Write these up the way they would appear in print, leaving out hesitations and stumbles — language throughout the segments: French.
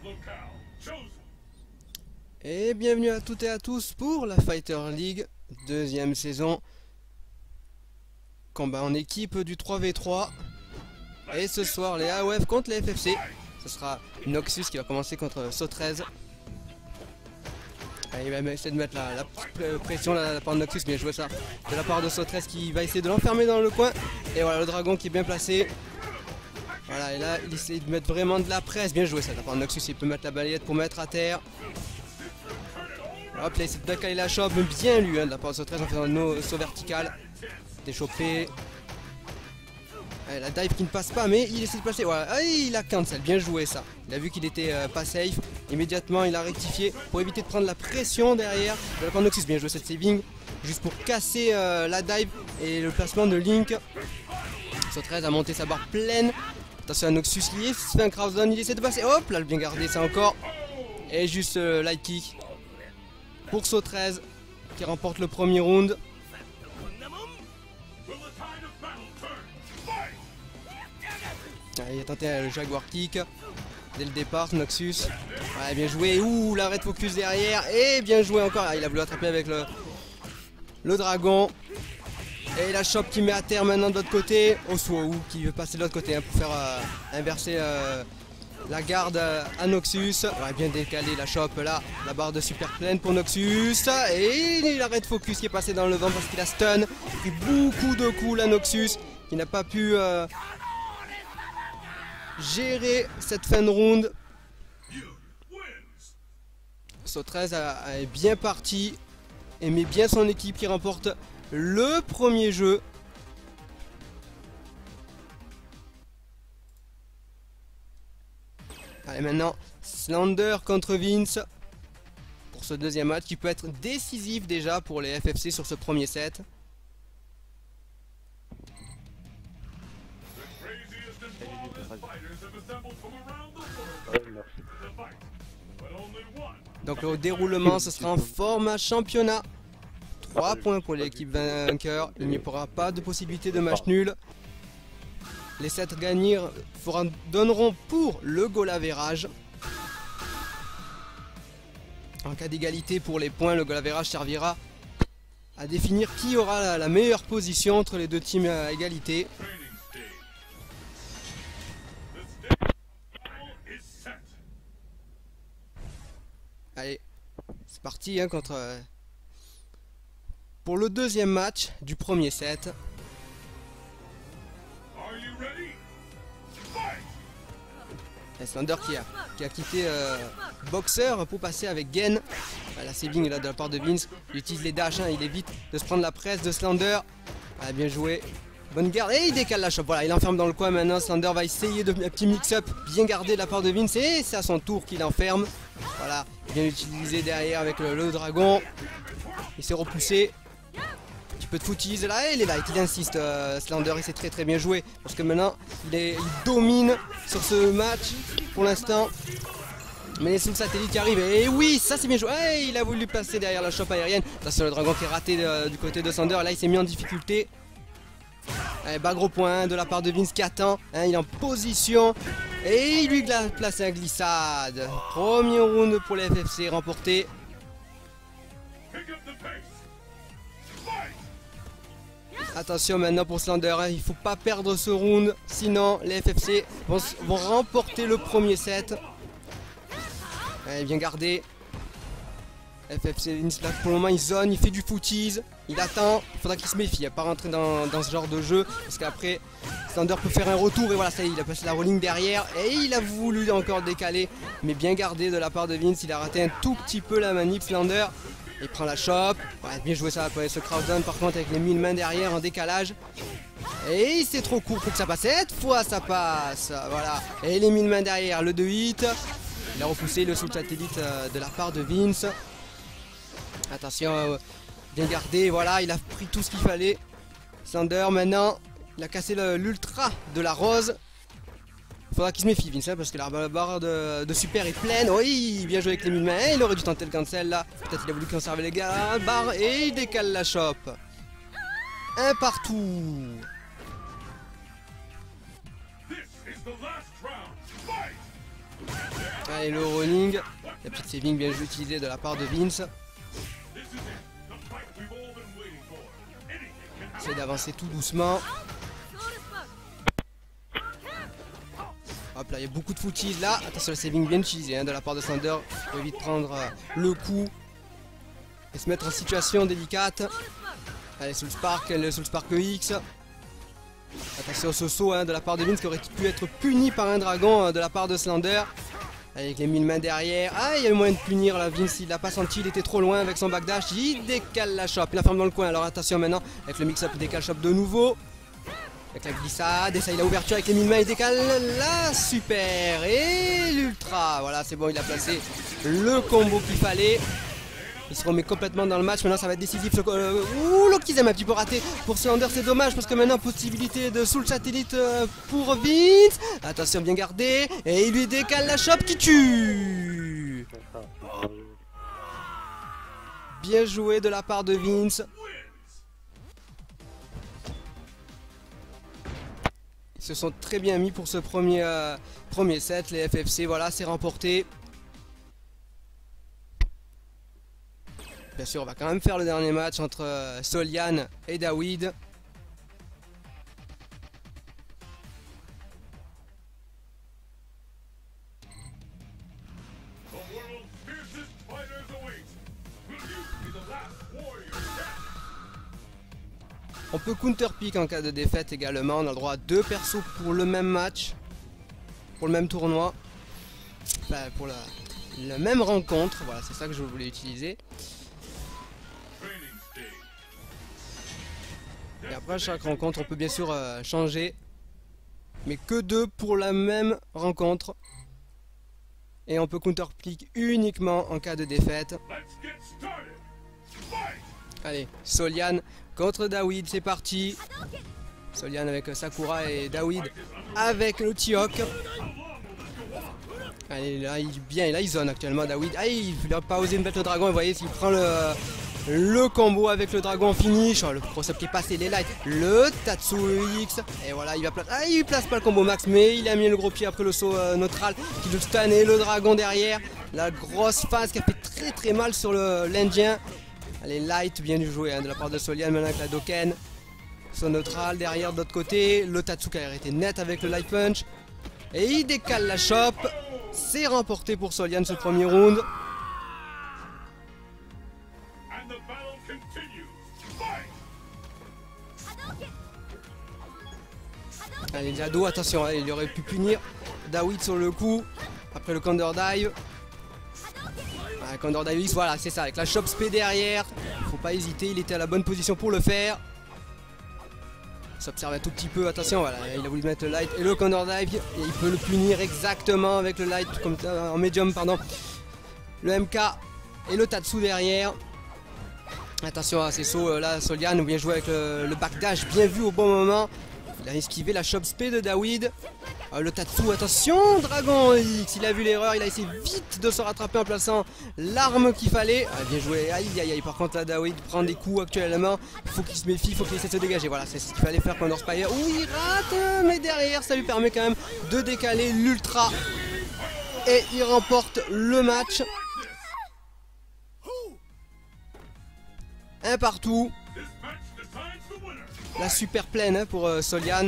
Et bienvenue à toutes et à tous pour la Fighter League, deuxième saison. Combat en équipe du 3v3. Et ce soir les AOF contre les FFC. Ce sera Noxus qui va commencer contre So13. Il va essayer de mettre la petite pression là, de la part de Noxus, bien joué ça. De la part de So13 qui va essayer de l'enfermer dans le coin. Et voilà le dragon qui est bien placé. Voilà, et là il essaie de mettre vraiment de la presse. Bien joué ça de la part de Noxus, il peut mettre la balayette pour mettre à terre. Hop là il essaie de caler la chope, bien lui de la part de So13 en faisant un saut vertical. Déchopé. La dive qui ne passe pas, mais il essaie de passer. Voilà. Ah, il a cancel, bien joué ça. Il a vu qu'il était pas safe. Immédiatement, il a rectifié pour éviter de prendre la pression derrière. De la part de Noxus, bien joué cette saving. Juste pour casser la dive et le placement de Link. So13 a monté sa barre pleine. Attention à Noxus lié. Il se fait un crossdown, il essaie de passer. Hop là, le bien gardé, ça encore. Et juste light kick pour So13 qui remporte le premier round. Il a tenté le Jaguar kick dès le départ, Noxus. Ouais, bien joué. Ouh, l'arrêt de focus derrière. Et bien joué encore. Il a voulu attraper avec le dragon. Et la chope qui met à terre maintenant de l'autre côté. Osuo qui veut passer de l'autre côté pour faire inverser la garde à Noxus. Ouais, bien décalé la chope là. La barre de super pleine pour Noxus. Et l'arrêt de focus qui est passé dans le vent parce qu'il a stun. Il a beaucoup de coups là, Noxus. Qui n'a pas pu gérer cette fin de round. So13 est bien parti. Aimait bien son équipe qui remporte le premier jeu. Allez maintenant Slender contre Vince pour ce deuxième match qui peut être décisif déjà pour les FFC sur ce premier set. Donc le déroulement ce sera en format championnat. 3 points pour l'équipe vainqueur. Il n'y aura pas de possibilité de match nul. Les 7 gagnés donneront pour le goal average. En cas d'égalité pour les points, le goal average servira à définir qui aura la meilleure position entre les deux teams à égalité. Allez, c'est parti contre pour le deuxième match du premier set. Et Slender qui a quitté Boxer pour passer avec Gen. La saving là de la part de Vince. Il utilise les dash, il évite de se prendre la presse de Slender. Bien joué. Bonne garde. Et il décale la chope. Voilà, il enferme dans le coin maintenant. Slender va essayer de un petit mix-up bien gardé de la part de Vince. Et c'est à son tour qu'il enferme. Voilà, bien utilisé derrière avec le dragon. Il s'est repoussé. Un petit peu de footies là, et il est là, il insiste. Slender, il s'est très bien joué. Parce que maintenant, il domine sur ce match pour l'instant. Mais c'est le satellite qui arrive. Et oui, ça c'est bien joué. Et il a voulu passer derrière la chope aérienne. Attention, le dragon qui est raté du côté de Slender. Là, il s'est mis en difficulté. Bas gros point de la part de Vince qui attend. Il est en position. Et il lui place un glissade. Premier round pour les FFC remporté. Attention maintenant pour Slender, il ne faut pas perdre ce round. Sinon les FFC vont remporter le premier set. Bien gardé. FFC Vince là pour le moment il zone, il fait du footies. Il attend, il faudra qu'il se méfie, il ne va pas rentrer dans ce genre de jeu. Parce qu'après Slender peut faire un retour et voilà, ça y est, il a passé la rolling derrière. Et il a voulu encore décaler. Mais bien gardé de la part de Vince, il a raté un tout petit peu la manip Slender. Il prend la chope. Ouais, bien joué ça après ce crowddown par contre avec les 1000 mains derrière en décalage. Et c'est trop court pour que ça passe. Cette fois ça passe. Voilà. Et les 1000 mains derrière, le 2 hit. Il a repoussé le sous satellite de la part de Vince. Attention, bien gardé, voilà, il a pris tout ce qu'il fallait. Slender maintenant, il a cassé l'ultra de la rose. Il faudra qu'il se méfie Vince parce que la barre de super est pleine. Oui, bien joué avec les 1000 mains. Il aurait dû tenter le cancel là. Peut-être qu'il a voulu conserver les gars. Barre et il décale la chope. Un partout. Allez, le rolling. La petite saving bien utilisée de la part de Vince. Essaye d'avancer tout doucement. Hop là, il y a beaucoup de footies là. Attention, la saving bien utilisée de la part de Slander. Il faut vite prendre le coup et se mettre en situation délicate. Allez, sous le Spark X. Attention au saut de la part de Vince qui aurait pu être puni par un dragon de la part de Slander. Avec les 1000 mains derrière. Ah, il y a eu moyen de punir là. Vince, il l'a pas senti, il était trop loin avec son backdash. Il décale la chope, il la ferme dans le coin. Alors attention maintenant, avec le mix-up, il décale chope de nouveau. Avec la glissade, essaye la ouverture avec les 1000 mains, il décale la super et l'ultra. Voilà, c'est bon, il a placé le combo qu'il fallait. Il se remet complètement dans le match. Maintenant, ça va être décisif. Ouh, Lokizem un petit peu raté pour Slander. C'est dommage parce que maintenant, possibilité de soul satellite pour Vince. Attention, bien gardé. Et il lui décale la chope qui tue. Bien joué de la part de Vince. Ils se sont très bien mis pour ce premier set. Les FFC, voilà, c'est remporté. Bien sûr, on va quand même faire le dernier match entre Solian et Dawid. On peut counter-pick en cas de défaite également. On a le droit à 2 persos pour le même match, pour le même tournoi, enfin pour la même rencontre. Voilà, c'est ça que je voulais utiliser. Et après chaque rencontre on peut bien sûr changer, mais que 2 pour la même rencontre. Et on peut counter-pick uniquement en cas de défaite. Allez, Solian contre Dawid, c'est parti. Solian avec Sakura et Dawid avec le T-Hawk. Allez, là il zone actuellement Dawid. Ah, il n'a pas osé mettre le dragon, et vous voyez s'il prend le combo avec le dragon finish. Oh, le cross-up qui est passé, les lights, le Tatsu X. Et voilà, il place pas le combo max, mais il a mis le gros pied après le saut neutral qui le stun et le dragon derrière. La grosse phase qui a fait très mal sur l'Indien. Allez, light, bien joué de la part de Solian maintenant avec la Doken. Saut neutral derrière de l'autre côté. Le Tatsu qui a arrêté net avec le light punch. Et il décale la chope. C'est remporté pour Solian ce premier round. Allez, Jado, attention, il aurait pu punir Dawid sur le coup. Après le counter dive. Counter dive X, voilà, c'est ça, avec la chop spé derrière. Faut pas hésiter, il était à la bonne position pour le faire. S'observe un tout petit peu, attention, voilà, il a voulu mettre le light et le counter dive. Et il peut le punir exactement avec le light, comme en medium, pardon. Le MK et le Tatsu derrière. Attention à ces sauts là, Solian, bien joué avec le backdash, bien vu au bon moment. Il a esquivé la chop spé de Dawid. Le Tatsu, attention, Dragon X, il a vu l'erreur, il a essayé vite de se rattraper en plaçant l'arme qu'il fallait. Bien joué, aïe aïe aïe, par contre là Dawid prend des coups actuellement. Il faut qu'il se méfie, il faut qu'il essaie de se dégager. Voilà, c'est ce qu'il fallait faire pendant Spire. Ouh, il rate, mais derrière ça lui permet quand même de décaler l'ultra. Et il remporte le match. Un partout. La super pleine pour Solian.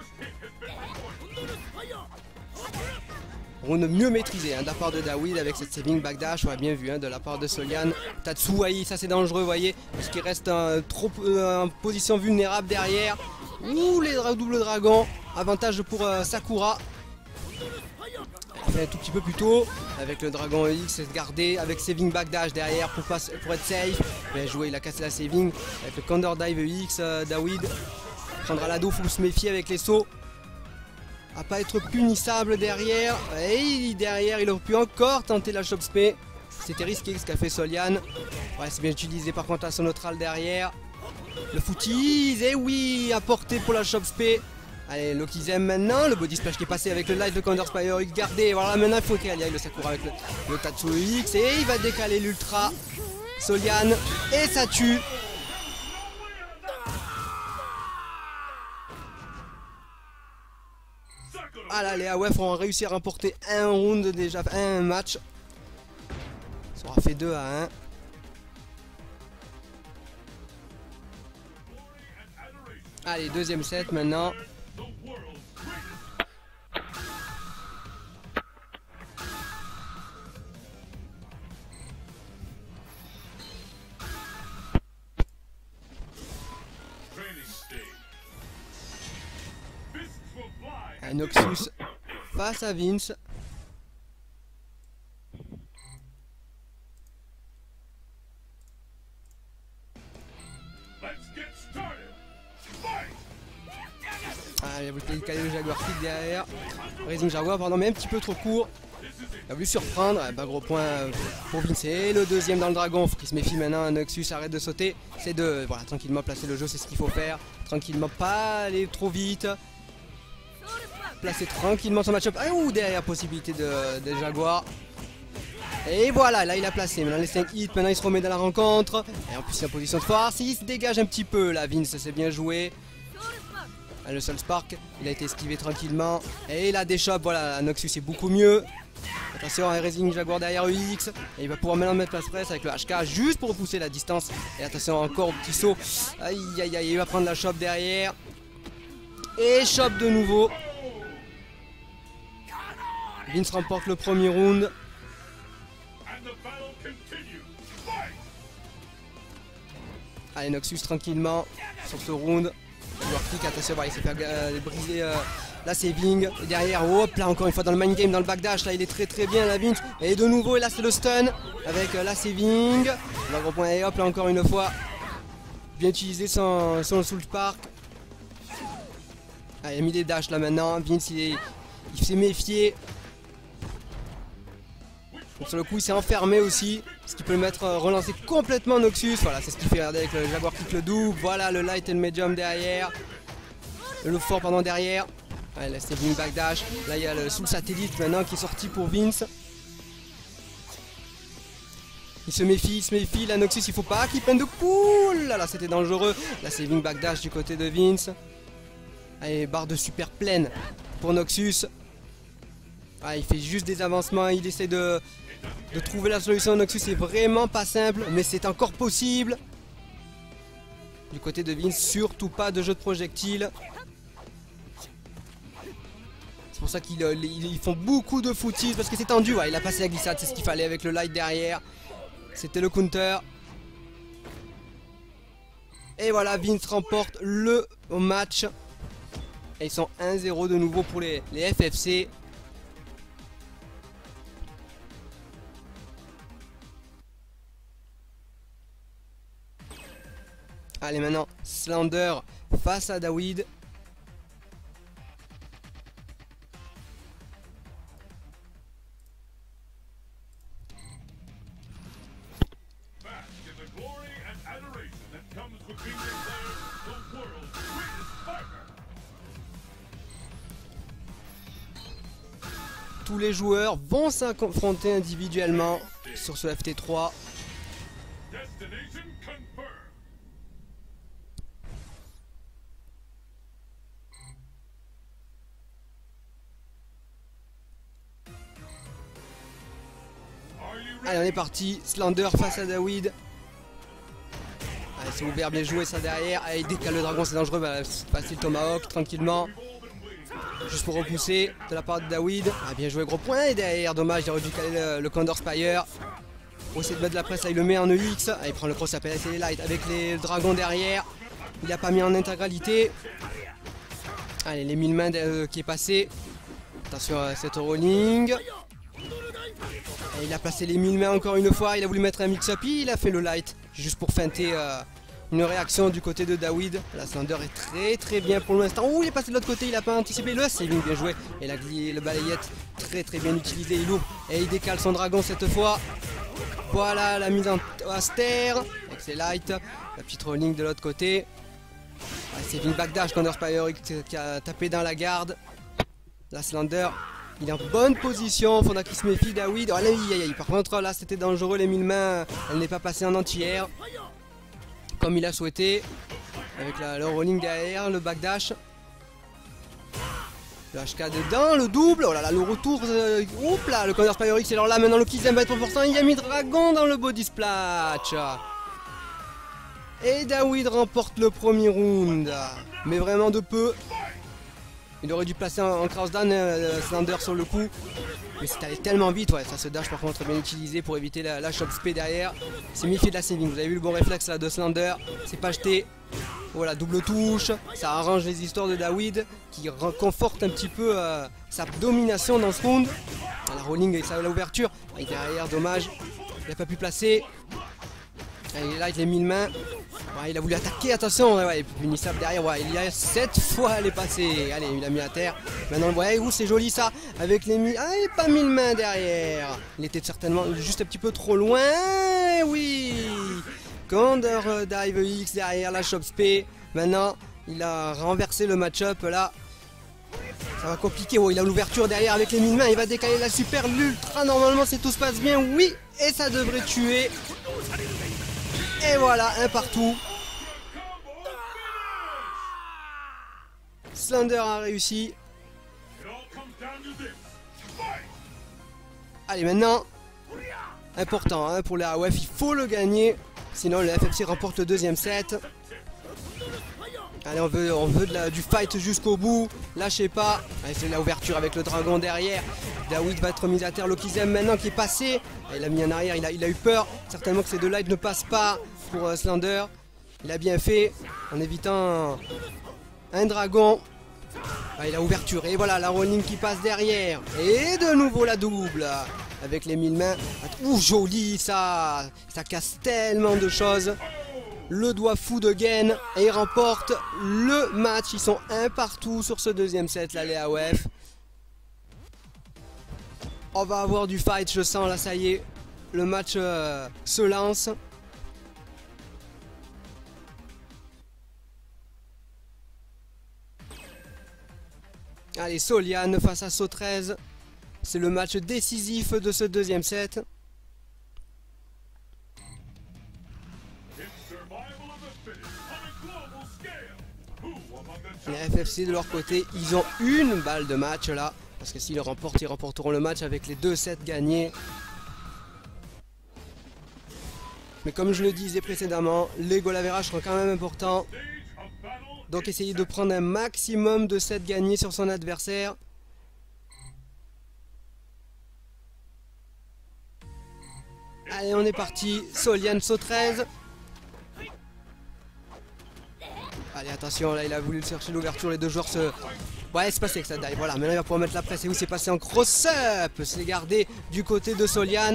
Round mieux maîtrisé de la part de Dawid avec cette saving backdash. On a bien vu de la part de Solian. Tatsu, aïe, ça c'est dangereux, vous voyez. Parce qu'il reste en position vulnérable derrière. Ouh, les double dragons. Avantage pour Sakura. Elle fait un tout petit peu plus tôt. Avec le dragon X gardé. Avec saving backdash derrière pour être safe. Bien joué, il a cassé la saving. Avec le counter dive X, Dawid prendra l'ado, faut se méfier avec les sauts. À pas être punissable derrière. Et derrière, il aurait pu encore tenter la chop spé. C'était risqué ce qu'a fait Solian. Ouais, c'est bien utilisé par contre à son neutral derrière. Le footies, et oui, apporté pour la chop spé. Allez, Lokizem maintenant, le body splash qui est passé avec le light, le counter spire X gardé. Et voilà, maintenant il faut qu'il y aille le Sakura avec le Tatsu X. Et il va décaler l'ultra. Solian, et ça tue. Ah là, les AOF ont réussi à remporter un round déjà, un match. Ça aura fait 2-1. Allez, deuxième set maintenant. Noxus face à Vince. Ah, il a voulu caler le Jaguar Kick derrière. Rising Jaguar, pardon, mais un petit peu trop court. Il a voulu surprendre. Bah, gros point pour Vince. Et le deuxième dans le dragon. Faut qu'il se méfie maintenant. Noxus arrête de sauter. C'est de voilà, tranquillement placer le jeu, c'est ce qu'il faut faire. Tranquillement, pas aller trop vite. Placer tranquillement son match-up. Ah, ouh, derrière, possibilité de Jaguar. Et voilà, là il a placé. Maintenant les 5 hits, maintenant il se remet dans la rencontre. Et en plus il est en position de force. Il se dégage un petit peu là, Vince, c'est bien joué. Ah, le Soul Spark, il a été esquivé tranquillement. Et il a des chops, voilà, Noxus est beaucoup mieux. Attention, un Rising Jaguar derrière EX. Et il va pouvoir maintenant mettre place presse avec le HK juste pour repousser la distance. Et attention encore au petit saut. Aïe aïe aïe, il va prendre la chop derrière. Et chop de nouveau. Vince remporte le premier round. Allez, Noxus tranquillement sur ce round. Jaguar Kick, attention, il s'est fait briser la saving. Et derrière, hop là, encore une fois dans le mind game, dans le backdash. Là, il est très bien, la Vince. Et de nouveau, et là, c'est le stun avec la saving. Le gros point, et hop là, encore une fois. Bien utilisé son Soul Spark. Ah, il a mis des dashs là maintenant. Vince, il s'est méfié. Donc sur le coup il s'est enfermé aussi, ce qui peut le mettre relancer complètement Noxus. Voilà, c'est ce qu'il fait, regardez, avec le Jaguar Kick, le double. Voilà le light et le medium derrière. Le fort pardon derrière. Ouais, là c'est une backdash. Là il y a le sous satellite maintenant qui est sorti pour Vince. Il se méfie, la Noxus il faut pas qu'il prenne de coups. Là c'était dangereux. Là c'est une backdash du côté de Vince. Allez, barre de super pleine pour Noxus. Ah, il fait juste des avancements, il essaie de trouver la solution. Noxus c'est vraiment pas simple, mais c'est encore possible. Du côté de Vince, surtout pas de jeu de projectiles. C'est pour ça qu'ils font beaucoup de footies, parce que c'est tendu. Ouais, il a passé la glissade, c'est ce qu'il fallait avec le light derrière. C'était le counter. Et voilà, Vince remporte le match. Et ils sont 1-0 de nouveau pour les FFC. Allez, maintenant Slender face à Dawid. Tous les joueurs vont s'affronter individuellement sur ce FT3. Allez, on est parti. Slender face à Dawid. Allez, c'est ouvert, bien joué ça derrière. Allez, il décale le dragon, c'est dangereux. Va passer le Tomahawk tranquillement. Juste pour repousser de la part de Dawid. Ah, bien joué, gros point. Et derrière, dommage, il aurait dû caler le Condor Spire. Pour essayer de mettre de la presse, là, il le met en EX. Ah, il prend le cross, appelle les light avec les dragons derrière. Il n'a pas mis en intégralité. Allez, les 1000 mains qui est passé. Attention à cette rolling. Et il a placé les 1000 mains encore une fois. Il a voulu mettre un mix-up. Il a fait le light juste pour feinter une réaction du côté de Dawid. La Slender est très bien pour l'instant. Oh, il est passé de l'autre côté. Il n'a pas anticipé le saving. Bien joué. Et le balayette très bien utilisé. Il ouvre et il décale son dragon cette fois. Voilà la mise en aster avec ses lights. La petite rolling de l'autre côté. C'est une backdash Condor Spire qui a tapé dans la garde. La Slender. Il est en bonne position, faudra qu'il se méfie Dawid. Oh, aïe, aïe, aïe. Par contre là c'était dangereux, les 1000 mains, elle n'est pas passée en entière comme il a souhaité. Avec le rolling derrière, le backdash. Le HK dedans, le double. Oh là là, le retour. Oups là, le Counter Spire X. Alors là, maintenant le Kizem va être important. Il a mis Dragon dans le body splash. Et Dawid remporte le premier round. Mais vraiment de peu. Il aurait dû placer en crossdown Slender sur le coup. Mais c'est allé tellement vite, ouais, ça se dash par contre bien utilisé pour éviter la chop spé derrière. C'est méfié de la saving, vous avez vu le bon réflexe là de Slender, c'est pas jeté. Voilà, double touche, ça arrange les histoires de Dawid qui conforte un petit peu sa domination dans ce round. La rolling avec l'ouverture, et derrière, dommage, il n'a pas pu placer. Allez, là, il a mis une main. Ouais, il a voulu attaquer, attention, ouais, punissable derrière, ouais, il y a 7 fois elle est passée. Allez, il a mis à terre. Maintenant, vous voyez, c'est joli ça, avec les mi... Ah, il n'a pas mis une main derrière. Il était certainement juste un petit peu trop loin, oui. Counter dive X derrière la chop spé. Maintenant, il a renversé le match-up là. Ça va compliquer, oh, il a l'ouverture derrière avec les mille mains, il va décaler la super, l'ultra, normalement si tout se passe bien, oui, et ça devrait tuer. Et voilà, un partout. Slender a réussi. Allez, maintenant, important hein, pour la AOF, il faut le gagner, sinon le FFC remporte le deuxième set. Allez, on veut du fight jusqu'au bout. Lâchez pas. Allez, c'est l'ouverture avec le dragon derrière. Dawid va être mis à terre. Lokizem maintenant qui est passé. Il a mis en arrière. Il a eu peur. Certainement que ces deux lives ne passent pas pour Slender. Il a bien fait en évitant un dragon. Allez, la ouverture. Et voilà, la rolling qui passe derrière. Et de nouveau la double. Avec les 1000 mains. Ouh, joli ça. Ça casse tellement de choses. Le doigt fou de Gen et il remporte le match. Ils sont un partout sur ce deuxième set là les AOF. On va avoir du fight, je sens là, ça y est. Le match se lance. Allez, Solian face à So13. C'est le match décisif de ce deuxième set. Les FFC de leur côté, ils ont une balle de match là. Parce que s'ils le remportent, ils remporteront le match avec les 2 sets gagnés. Mais comme je le disais précédemment, les goal average seront quand même importants. Donc essayez de prendre un maximum de sets gagnés sur son adversaire. Allez, on est parti. Solian So13. Allez, attention, là il a voulu chercher l'ouverture, les deux joueurs se... Ouais, c'est passé avec ça dive, voilà, maintenant il va pouvoir mettre la presse. Et où c'est passé en cross-up. C'est gardé du côté de Solian.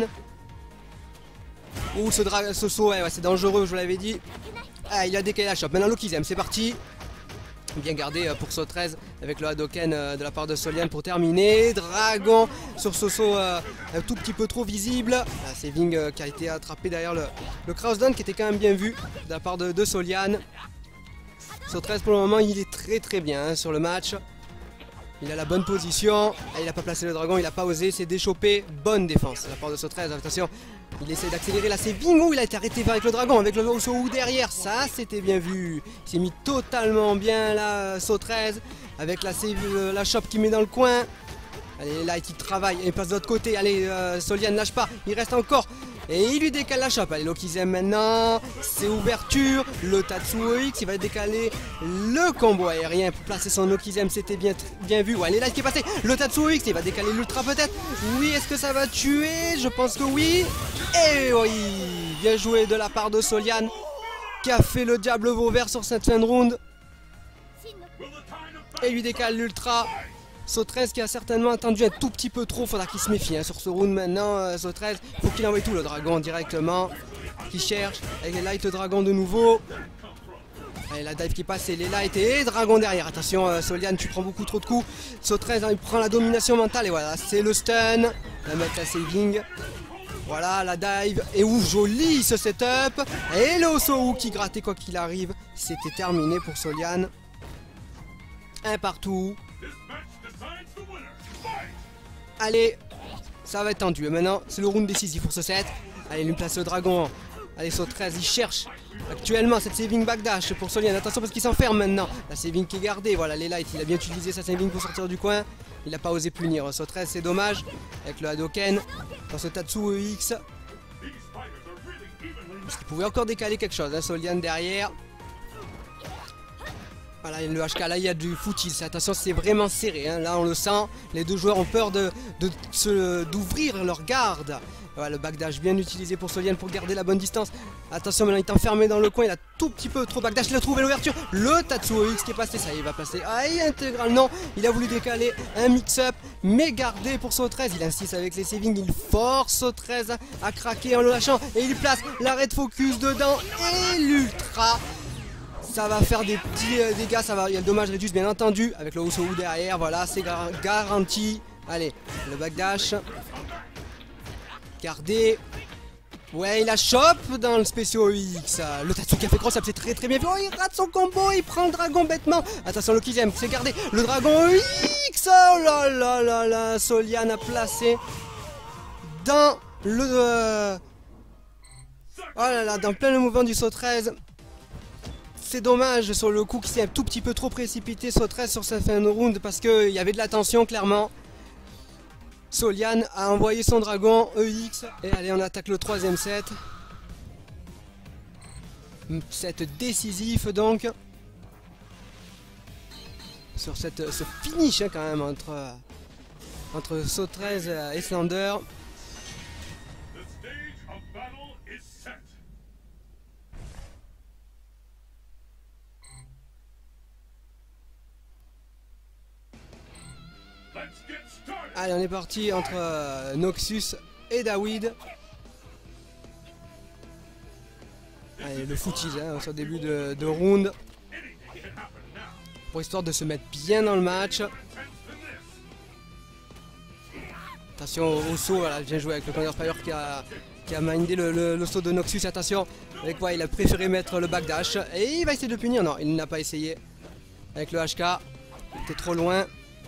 Ouh, ce saut, ouais, c'est dangereux, je vous l'avais dit. Ah, il a décalé la chope, maintenant Lokizem, c'est parti. Bien gardé pour So13 avec le Hadoken de la part de Solian pour terminer. Dragon sur ce saut un tout petit peu trop visible. C'est Ving qui a été attrapé derrière le crossdown qui était quand même bien vu de la part de Solian. So13 pour le moment il est très bien hein, sur le match. Il a la bonne position. Ah, il n'a pas placé le dragon, il n'a pas osé, c'est déchopé. Bonne défense de la part de So13. Attention, il essaie d'accélérer là, c'est Vingo. Il a été arrêté avec le dragon, avec le Oso derrière. Ça c'était bien vu. Il s'est mis totalement bien là, So13. Avec la chope qui met dans le coin. Allez, là il travaille, il passe de l'autre côté. Allez, Solian ne lâche pas, il reste encore. Et il lui décale la chope. Allez, Lokizem maintenant. C'est ouverture. Le Tatsuo X. Il va décaler le combo aérien pour placer son Lokizem. C'était bien vu. Ouais, les lights qui est passé. Le Tatsuo X. Il va décaler l'ultra peut-être. Oui, est-ce que ça va tuer? Je pense que oui. Et oui. Bien joué de la part de Solian. Qui a fait le diable vauvert sur cette fin de round. Et lui décale l'ultra. So13 qui a certainement attendu un tout petit peu trop, faudra qu'il se méfie hein, sur ce round maintenant. So13, faut qu'il envoie tout le dragon directement, qui cherche avec les light dragon de nouveau. Allez, la dive qui passe et les light et dragon derrière. Attention Solian, tu prends beaucoup trop de coups. So13 hein, il prend la domination mentale et voilà, c'est le stun. On va mettre la saving. Voilà la dive et ouf, joli ce setup. Et le Oso qui grattait quoi qu'il arrive. C'était terminé pour Solian. Un partout. Allez, ça va être tendu. Maintenant, c'est le round décisif pour ce set. Allez, il lui place le dragon Allez, saut 13, il cherche actuellement cette saving backdash pour Solian. Attention parce qu'il s'enferme maintenant. La saving qui est gardée, voilà les lights, il a bien utilisé sa saving pour sortir du coin. Il n'a pas osé punir. Saut 13, c'est dommage. Avec le Hadoken dans ce Tatsu EX. Parce qu'il pouvait encore décaler quelque chose, hein, Solian derrière. Voilà, le HK, là il y a du footies. Attention, c'est vraiment serré, hein. Là on le sent. Les deux joueurs ont peur d'ouvrir leur garde. Voilà, le backdash bien utilisé pour Solian pour garder la bonne distance. Attention, maintenant il est enfermé dans le coin. Il a tout petit peu trop backdash. Il a trouvé l'ouverture. Le Tatsu EX qui est passé. Ça y est, il va passer. Aïe, intégral. Non, il a voulu décaler un mix-up. Mais gardé pour Saut 13. Il insiste avec les savings. Il force Saut 13 à craquer en le lâchant. Et il place l'arrêt de focus dedans. Et l'ultra. Ça va faire des petits dégâts. Ça va. Il y a le dommage réduit, bien entendu. Avec le Housou derrière. Voilà, c'est garanti. Allez, le backdash. Gardé. Ouais, il la chope dans le spécial X. Le Tatsu qui a fait cross, c'est très très bien vu. Oh, il rate son combo, il prend le dragon bêtement. Attention, le Kizem, c'est gardé. Le dragon X. Oh là là là là. Solian a placé dans le. Oh là là, dans plein le mouvement du saut 13. C'est dommage sur le coup qui s'est un tout petit peu trop précipité. Saut 13 sur sa fin de round parce qu'il y avait de la tension clairement. Solian a envoyé son dragon EX. Et allez, on attaque le troisième set. Set décisif donc. Sur ce finish hein, quand même entre Saut 13 et Slender. Allez, on est parti entre Noxus et Dawid. Allez, le footies hein, au début de round. Pour histoire de se mettre bien dans le match. Attention au saut, voilà, bien joué avec le Thunder Spire qui a mindé le saut de Noxus. Attention, avec quoi il a préféré mettre le backdash. Et il va essayer de punir, non, il n'a pas essayé. Avec le HK, il était trop loin.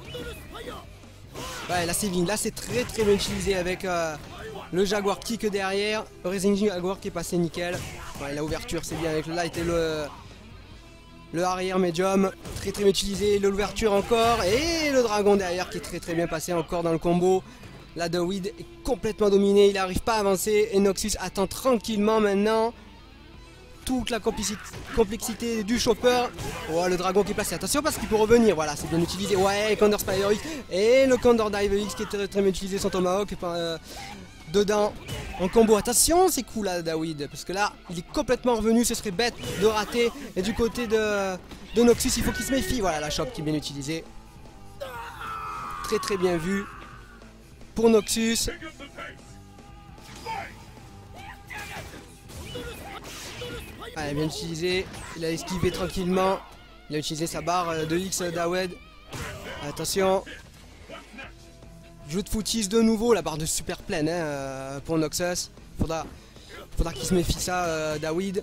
Ouais, la saving là c'est très très bien utilisé avec le Jaguar kick derrière. Le Rising Jaguar qui est passé nickel. Ouais, la ouverture c'est bien avec le light et le arrière médium. Très très bien utilisé. L'ouverture encore. Et le dragon derrière qui est très très bien passé encore dans le combo. La Dawid est complètement dominé. Il n'arrive pas à avancer. Et Noxus attend tranquillement maintenant. Toute la complexité du chopper. Oh, le dragon qui est placé. Attention parce qu'il peut revenir. Voilà, c'est bien utilisé. Ouais, Condor Spire X. Et le Condor Dive X qui est très très bien utilisé. Son Tomahawk dedans en combo. Attention, c'est cool là, Dawid. Parce que là, il est complètement revenu. Ce serait bête de rater. Et du côté de Noxus, il faut qu'il se méfie. Voilà, la chope qui est bien utilisée. Très très bien vu pour Noxus. Ah, bien utilisé, il a esquivé tranquillement. Il a utilisé sa barre de X Dawid. Attention. Jeu de footies de nouveau, la barre de super pleine hein, pour Noxus. Faudra qu'il se méfie ça, Dawid.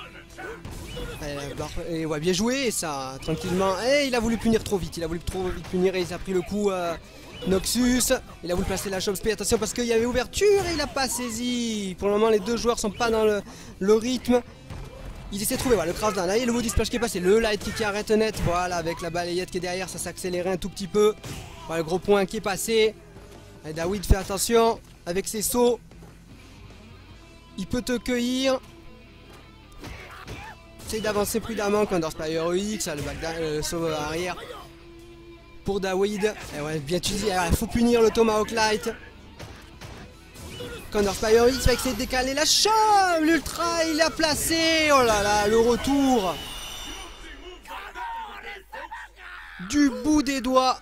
Et ouais, bien joué ça, tranquillement. Et il a voulu punir trop vite, punir et il a pris le coup Noxus. Il a voulu placer la chope spé, attention parce qu'il y avait ouverture et il n'a pas saisi. Pour le moment les deux joueurs sont pas dans le rythme. Il essaie de trouver voilà, le crash down, là il y a le body splash qui est passé, le light qui arrête net, voilà avec la balayette qui est derrière, ça s'accélérait un tout petit peu. Voilà le gros point qui est passé. Et Dawid fait attention avec ses sauts. Il peut te cueillir. Essaye d'avancer prudemment, Condor Spire EX, le saut arrière pour Dawid. Et ouais, bien utilisé, il faut punir le Tomahawk Light. Condor Spire X va essayer de décaler la chope. L'ultra il l'a placé. Oh là là, le retour du bout des doigts.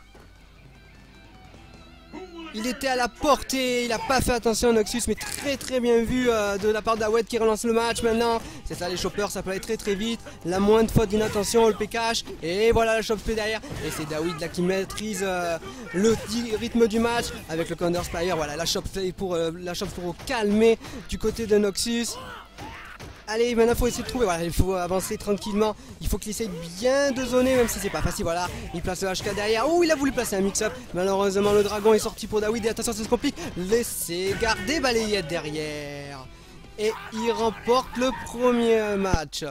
Il était à la portée, il n'a pas fait attention Noxus, mais très très bien vu de la part d'Awed qui relance le match maintenant. C'est ça les choppers, ça peut aller très très vite. La moindre faute d'inattention, on le PKH. Et voilà la chope spé derrière. Et c'est Dawid là qui maîtrise le rythme du match avec le Condor Spire. Voilà la chope pour calmer du côté de Noxus. Allez, maintenant il faut essayer de trouver, voilà, il faut avancer tranquillement. Il faut qu'il essaye bien de zoner, même si c'est pas facile, voilà. Il place le HK derrière, oh il a voulu placer un mix-up. Malheureusement le dragon est sorti pour Dawid et attention ça se complique. Laissez garder balayette derrière. Et il remporte le premier match.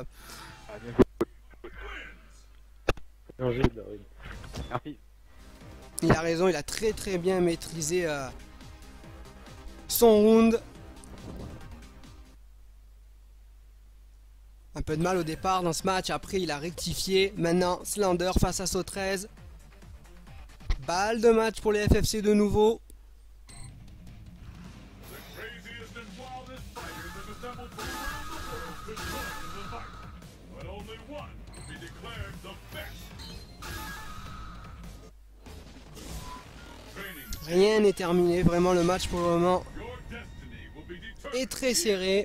Merci. Il a raison, il a très bien maîtrisé son round. Un peu de mal au départ dans ce match, après il a rectifié. Maintenant Slender face à So13. Balle de match pour les FFC de nouveau. Rien n'est terminé, vraiment le match pour le moment est très serré.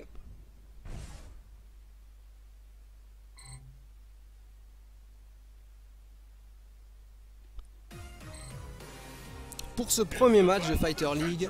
Pour ce premier match de Fighter League.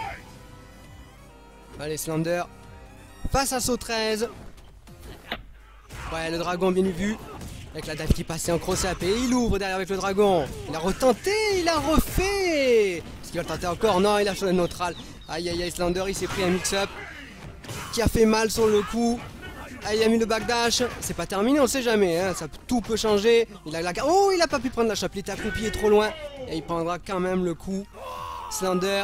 Allez, Slender face à So13. Ouais, le dragon bien vu. Avec la dive qui passait en cross-up et il ouvre derrière avec le dragon. Il a retenté, il a refait. Est-ce qu'il va le tenter encore? Non, il a changé de neutral. Aïe aïe aïe, Slender il s'est pris un mix-up qui a fait mal sur le coup. Ah, il a mis le backdash. C'est pas terminé, on sait jamais. Hein. Tout peut changer. Oh, il a pas pu prendre la chope. Il était accroupi, il est trop loin. Et il prendra quand même le coup. Slender.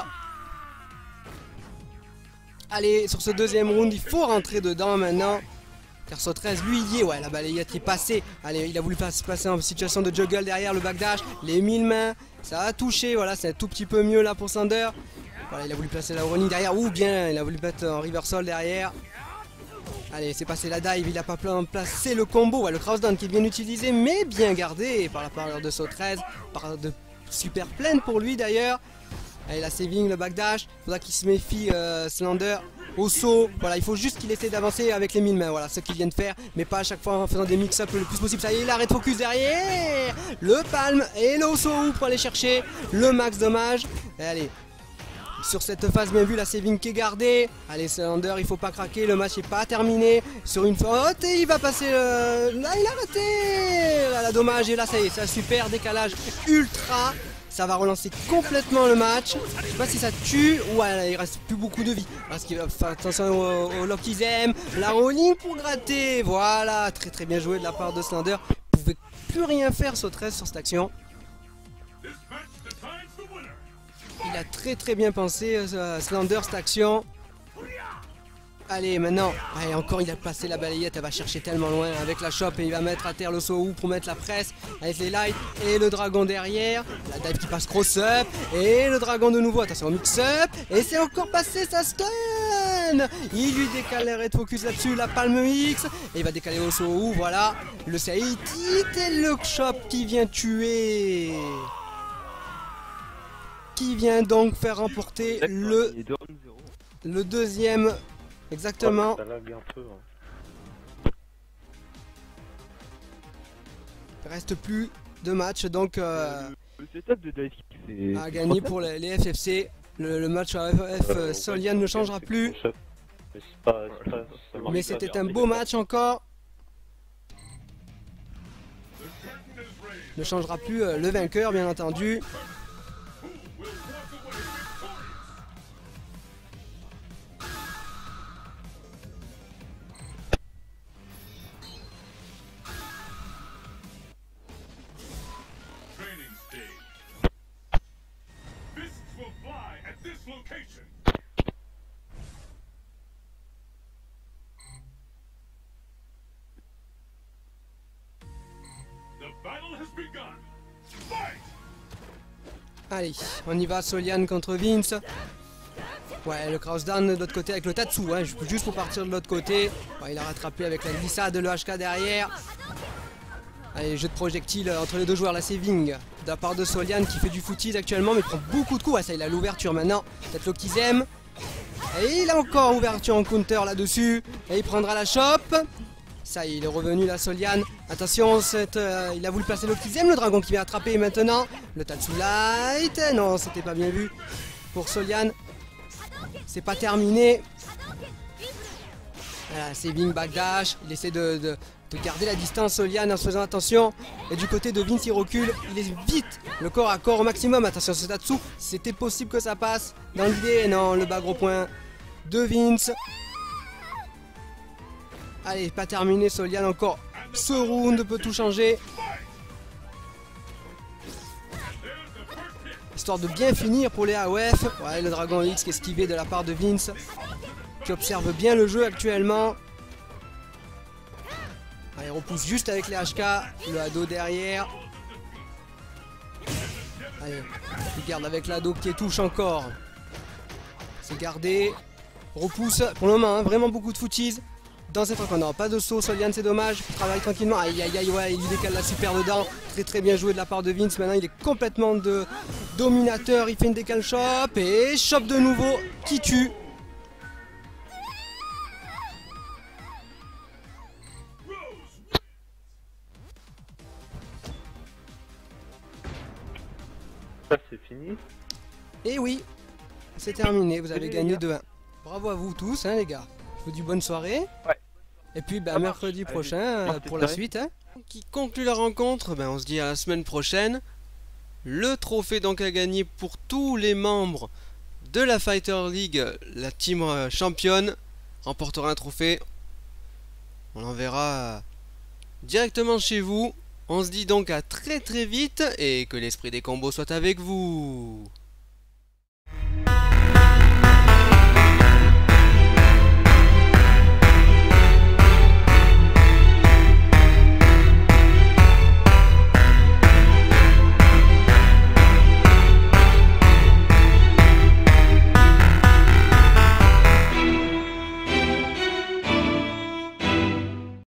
Allez, sur ce deuxième round, il faut rentrer dedans maintenant. Car So13, lui, il y est. Ouais, la balayette est passée. Allez, il a voulu se passer en situation de juggle derrière le backdash. Les 1000 mains. Ça a touché. Voilà, c'est un tout petit peu mieux là pour Slender. Voilà, il a voulu placer la running derrière. Ou bien, il a voulu mettre en reversal derrière. Allez, c'est passé la dive, il n'a pas placé le combo, ouais, le crossdown qui est bien utilisé, mais bien gardé par la part de So13, par de super pleine pour lui d'ailleurs. Allez, la saving, le backdash, il faudra qu'il se méfie Slender au saut. Voilà, il faut juste qu'il essaie d'avancer avec les 1000 mains, voilà ce qu'il vient de faire, mais pas à chaque fois en faisant des mix-up le plus possible. Ça y est, il arrête focus derrière, le palm et le saut pour aller chercher le max dommage. Et allez. Sur cette phase bien vue, la saving qui est gardée. Allez, Slender, il faut pas craquer, le match n'est pas terminé. Sur une faute, et il va passer. Là, il a raté. Là, dommage, et là, ça y est, c'est un super décalage ultra. Ça va relancer complètement le match. Je sais pas si ça tue. Ouais, il reste plus beaucoup de vie. Parce qu'il va faire attention au lock qu'ils aiment. La rolling pour gratter. Voilà, très bien joué de la part de Slender. Il pouvait plus rien faire So13 sur cette action. Il a très bien pensé Slender cette action. Allez maintenant, allez, encore il a placé la balayette, elle va chercher tellement loin avec la chope et il va mettre à terre le saut pour mettre la presse avec les lights et le dragon derrière. La dive qui passe cross up et le dragon de nouveau, attention au mix up et c'est encore passé sa stun. Il lui décale les red focus là-dessus, la palme X et il va décaler au saut, voilà. Le Saït et le chop qui vient tuer. Qui vient donc faire remporter le deuxième. Exactement. Il reste plus de matchs donc à gagner pour les FFC. Le match à FF Solian ne changera plus. Mais c'était un beau match encore. Ne changera plus le vainqueur bien entendu. Allez, on y va, Solian contre Vince. Ouais, le crossdown de l'autre côté avec le Tatsu, hein, juste pour partir de l'autre côté. Ouais, il a rattrapé avec la glissade, le HK derrière. Allez, jeu de projectile entre les deux joueurs, la saving de la part de Solian qui fait du footies actuellement, mais il prend beaucoup de coups. Ouais, ça, il a l'ouverture maintenant. Peut-être l'Okizem. Et il a encore ouverture en counter là-dessus. Et il prendra la chope. Ça y est, il est revenu la Solian. Attention, il a voulu placer l'Okizem, le dragon qui vient attraper maintenant. Le Tatsu Light. Non, c'était pas bien vu pour Solian. C'est pas terminé. Voilà, saving backdash. Il essaie de garder la distance Solian en se faisant attention. Et du côté de Vince, il recule. Il est vite le corps à corps au maximum. Attention, ce Tatsu. C'était possible que ça passe. Dans l'idée, non, le bas gros point de Vince. Allez, pas terminé, Solian encore. Ce round peut tout changer. Histoire de bien finir pour les AOF. Ouais, le Dragon X qui est esquivé de la part de Vince, qui observe bien le jeu actuellement. Allez, on repousse juste avec les HK. Le ado derrière. Allez, il garde avec l'ado qui touche encore. C'est gardé. Repousse pour le moment, hein, vraiment beaucoup de footies. Dans cette fois, non, pas de saut, Solian, c'est dommage. Il travaille tranquillement. Aïe aïe aïe, ouais, il décale la super dedans. Très très bien joué de la part de Vince. Maintenant, il est complètement de dominateur. Il fait une décale chop et chope de nouveau qui tue. Ça, c'est fini. Et oui, c'est terminé. Vous avez gagné 2-1. Bravo à vous tous, hein, les gars. Je vous dis bonne soirée. Ouais. Et puis mercredi prochain pour la suite. Hein. Qui conclut la rencontre, on se dit à la semaine prochaine. Le trophée donc à gagner pour tous les membres de la Fighter League, la team championne remportera un trophée. On l'enverra directement chez vous. On se dit donc à très très vite et que l'esprit des combos soit avec vous.